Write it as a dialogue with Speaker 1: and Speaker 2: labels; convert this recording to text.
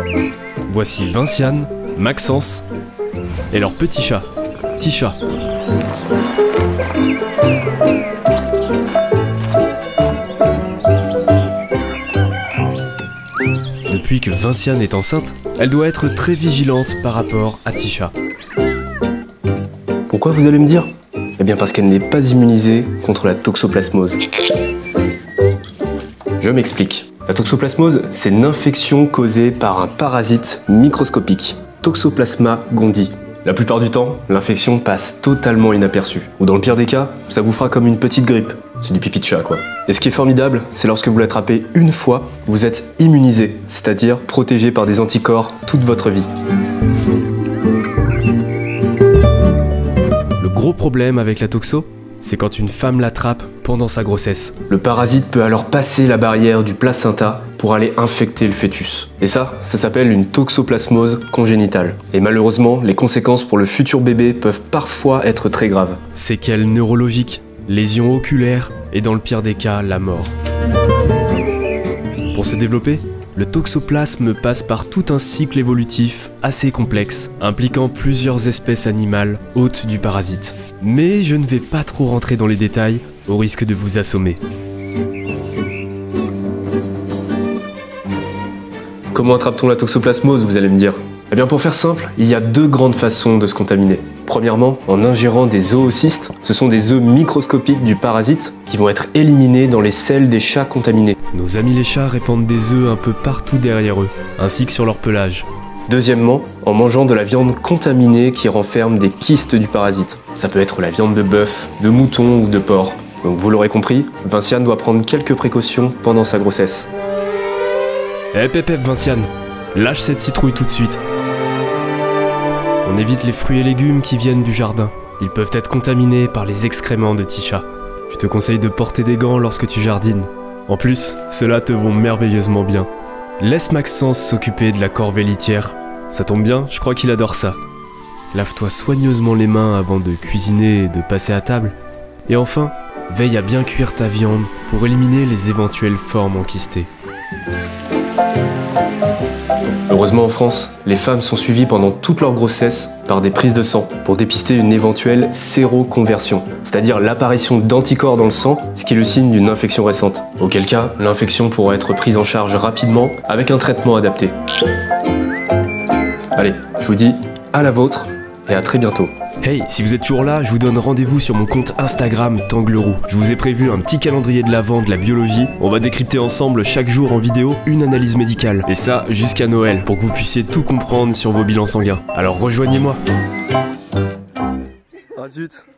Speaker 1: Voici Vinciane, Maxence et leur petit chat, Tisha. Depuis que Vinciane est enceinte, elle doit être très vigilante par rapport à Tisha.
Speaker 2: Pourquoi vous allez me dire? Eh bien parce qu'elle n'est pas immunisée contre la toxoplasmose. Je m'explique. La toxoplasmose, c'est une infection causée par un parasite microscopique, Toxoplasma gondii. La plupart du temps, l'infection passe totalement inaperçue. Ou dans le pire des cas, ça vous fera comme une petite grippe. C'est du pipi de chat, quoi. Et ce qui est formidable, c'est lorsque vous l'attrapez une fois, vous êtes immunisé, c'est-à-dire protégé par des anticorps toute votre vie.
Speaker 1: Le gros problème avec la toxo, c'est quand une femme l'attrape pendant sa grossesse.
Speaker 2: Le parasite peut alors passer la barrière du placenta pour aller infecter le fœtus. Et ça s'appelle une toxoplasmose congénitale. Et malheureusement, les conséquences pour le futur bébé peuvent parfois être très graves.
Speaker 1: Séquelles neurologiques, lésions oculaires et dans le pire des cas, la mort. Pour se développer, le toxoplasme passe par tout un cycle évolutif assez complexe, impliquant plusieurs espèces animales hôtes du parasite. Mais je ne vais pas trop rentrer dans les détails, au risque de vous assommer.
Speaker 2: Comment attrape-t-on la toxoplasmose, vous allez me dire? Eh bien pour faire simple, il y a deux grandes façons de se contaminer. Premièrement, en ingérant des zoocystes, ce sont des œufs microscopiques du parasite qui vont être éliminés dans les selles des chats contaminés.
Speaker 1: Nos amis les chats répandent des œufs un peu partout derrière eux, ainsi que sur leur pelage.
Speaker 2: Deuxièmement, en mangeant de la viande contaminée qui renferme des kystes du parasite. Ça peut être la viande de bœuf, de mouton ou de porc. Donc vous l'aurez compris, Vinciane doit prendre quelques précautions pendant sa grossesse.
Speaker 1: Hep Vinciane, lâche cette citrouille tout de suite. On évite les fruits et légumes qui viennent du jardin. Ils peuvent être contaminés par les excréments de Tisha. Je te conseille de porter des gants lorsque tu jardines. En plus, ceux-là te vont merveilleusement bien. Laisse Maxence s'occuper de la corvée litière. Ça tombe bien, je crois qu'il adore ça. Lave-toi soigneusement les mains avant de cuisiner et de passer à table. Et enfin, veille à bien cuire ta viande pour éliminer les éventuelles formes enquistées.
Speaker 2: Heureusement en France, les femmes sont suivies pendant toute leur grossesse par des prises de sang pour dépister une éventuelle séroconversion, c'est-à-dire l'apparition d'anticorps dans le sang, ce qui est le signe d'une infection récente. Auquel cas, l'infection pourra être prise en charge rapidement avec un traitement adapté. Allez, je vous dis à la vôtre et à très bientôt.
Speaker 1: Hey, si vous êtes toujours là, je vous donne rendez-vous sur mon compte Instagram Tanglerou. Je vous ai prévu un petit calendrier de l'Avent de la biologie. On va décrypter ensemble chaque jour en vidéo une analyse médicale. Et ça, jusqu'à Noël, pour que vous puissiez tout comprendre sur vos bilans sanguins. Alors rejoignez-moi.
Speaker 2: Ah zut.